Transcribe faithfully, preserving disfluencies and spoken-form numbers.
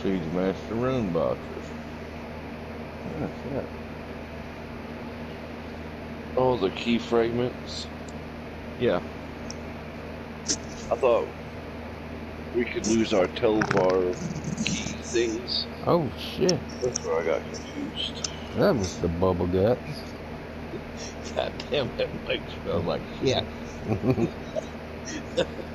Siege Master rune boxes. Oh, shit. Oh, the key fragments. Yeah. I thought we could lose our Telvar key things. Oh, shit. That's where I got confused. That was the bubble guts. God damn, that mic smells like shit.